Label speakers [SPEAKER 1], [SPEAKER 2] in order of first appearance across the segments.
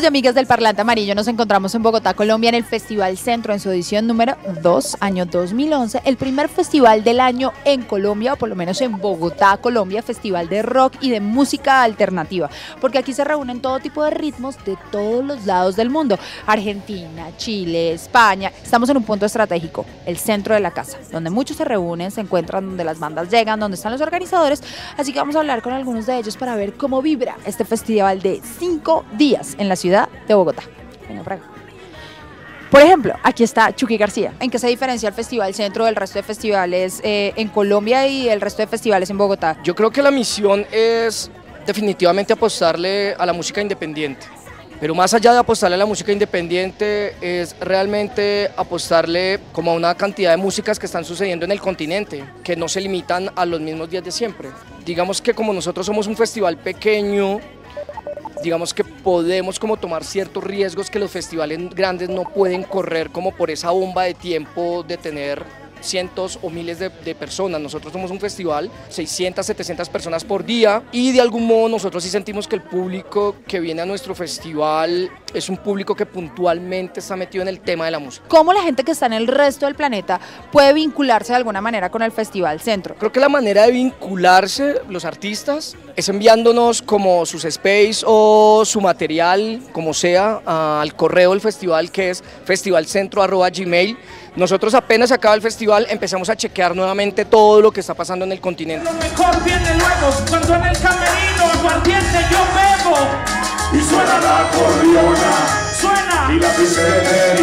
[SPEAKER 1] Amigos y amigas del Parlante Amarillo, nos encontramos en Bogotá, Colombia, en el Festival Centro, en su edición número 2, año 2011, el primer festival del año en Colombia, o por lo menos en Bogotá, Colombia, festival de rock y de música alternativa, porque aquí se reúnen todo tipo de ritmos de todos los lados del mundo, Argentina, Chile, España. Estamos en un punto estratégico, el centro de la casa, donde muchos se reúnen, se encuentran, donde las bandas llegan, donde están los organizadores, así que vamos a hablar con algunos de ellos para ver cómo vibra este festival de 5 días en la ciudad de Bogotá. Venga, por acá. Por ejemplo, aquí está Chucky García. ¿En qué se diferencia el Festival Centro del resto de festivales en Colombia y el resto de festivales en Bogotá?
[SPEAKER 2] Yo creo que la misión es definitivamente apostarle a la música independiente. Pero más allá de apostarle a la música independiente es realmente apostarle como a una cantidad de músicas que están sucediendo en el continente, que no se limitan a los mismos días de siempre. Digamos que como nosotros somos un festival pequeño, digamos que podemos como tomar ciertos riesgos que los festivales grandes no pueden correr, como por esa bomba de tiempo de tener cientos o miles de personas. Nosotros somos un festival, 600, 700 personas por día, y de algún modo nosotros sí sentimos que el público que viene a nuestro festival es un público que puntualmente está metido en el tema de la música.
[SPEAKER 1] ¿Cómo la gente que está en el resto del planeta puede vincularse de alguna manera con el Festival Centro?
[SPEAKER 2] Creo que la manera de vincularse, los artistas, es enviándonos como sus space o su material, como sea, al correo del festival, que es festivalcentro@gmail. Nosotros apenas acaba el festival empezamos a chequear nuevamente todo lo que está pasando en el continente.
[SPEAKER 3] Lo mejor viene luego, cuando en el camerino aguardiente yo bebo. Y suena la acordeona, suena, y la pizzería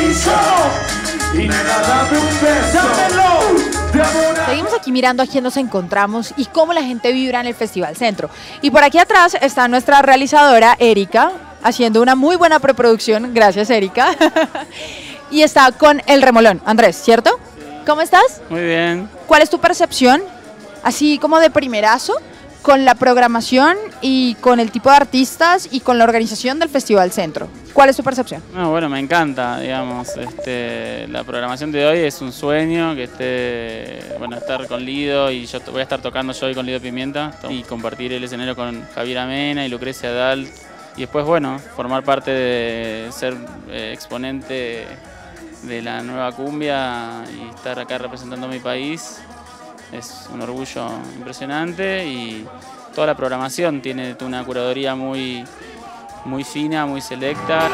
[SPEAKER 3] y nena, dame un beso, dámelo, de amor.
[SPEAKER 1] Seguimos aquí mirando a quién nos encontramos y cómo la gente vibra en el Festival Centro. Y por aquí atrás está nuestra realizadora Erika, haciendo una muy buena preproducción. Gracias, Erika. Y está con el remolón, Andrés, ¿cierto? ¿Cómo estás?
[SPEAKER 4] Muy bien.
[SPEAKER 1] ¿Cuál es tu percepción, así como de primerazo, con la programación y con el tipo de artistas y con la organización del Festival Centro? ¿Cuál es tu percepción?
[SPEAKER 4] No, bueno, me encanta, digamos, la programación de hoy es un sueño, que estar con Lido, y yo voy a estar tocando yo hoy con Lido Pimienta y compartir el escenario con Javier Amena y Lucrecia Dalt, y después, bueno, formar parte de ser exponente de la nueva cumbia y estar acá representando a mi país es un orgullo impresionante, y toda la programación tiene una curaduría muy fina, muy selecta.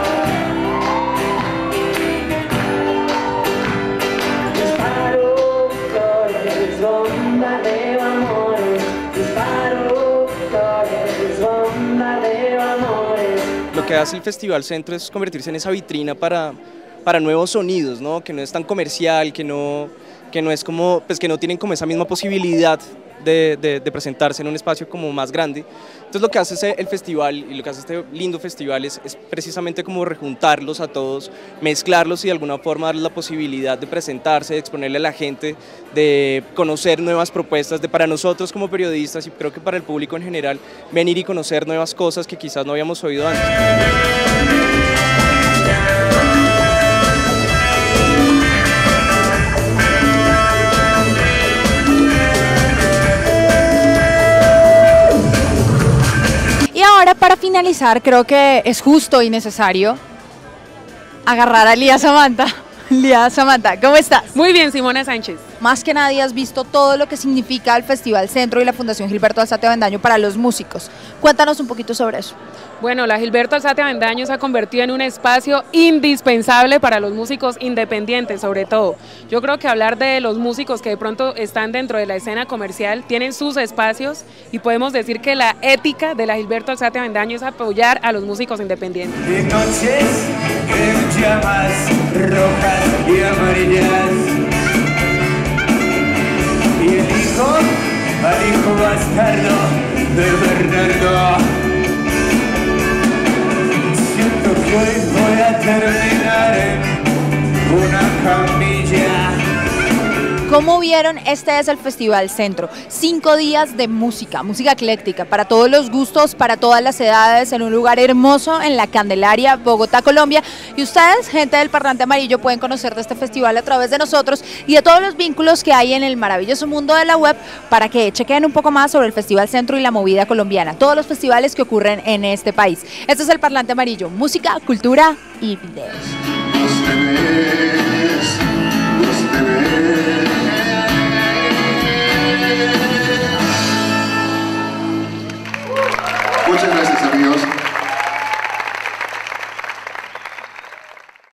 [SPEAKER 5] Lo que hace el Festival Centro es convertirse en esa vitrina para nuevos sonidos, ¿no? Que no es tan comercial, que no es como, pues que no tienen como esa misma posibilidad de presentarse en un espacio como más grande. Entonces lo que hace el festival y lo que hace este lindo festival es precisamente como rejuntarlos a todos, mezclarlos y de alguna forma darles la posibilidad de presentarse, de exponerle a la gente, de conocer nuevas propuestas, de para nosotros como periodistas y creo que para el público en general, venir y conocer nuevas cosas que quizás no habíamos oído antes.
[SPEAKER 1] Ahora, para finalizar, creo que es justo y necesario agarrar a Lía Samantha. Lía Samantha, ¿cómo estás?
[SPEAKER 6] Muy bien, Simona Sánchez.
[SPEAKER 1] Más que nadie has visto todo lo que significa el Festival Centro y la Fundación Gilberto Alzate Avendaño para los músicos. Cuéntanos un poquito sobre eso.
[SPEAKER 6] Bueno, la Gilberto Alzate Avendaño se ha convertido en un espacio indispensable para los músicos independientes, sobre todo. Yo creo que hablar de los músicos que de pronto están dentro de la escena comercial, tienen sus espacios, y podemos decir que la ética de la Gilberto Alzate Avendaño es apoyar a los músicos independientes.
[SPEAKER 3] De noches en llamas rojas y amarillas, y elijo al hijo bastardo de Bernardo. Siento que hoy voy a terminar en una camilla.
[SPEAKER 1] ¿Cómo vieron? Este es el Festival Centro. 5 días de música ecléctica, para todos los gustos, para todas las edades, en un lugar hermoso en la Candelaria, Bogotá, Colombia. Y ustedes, gente del Parlante Amarillo, pueden conocer de este festival a través de nosotros y de todos los vínculos que hay en el maravilloso mundo de la web para que chequen un poco más sobre el Festival Centro y la movida colombiana, todos los festivales que ocurren en este país. Este es el Parlante Amarillo, música, cultura y videos.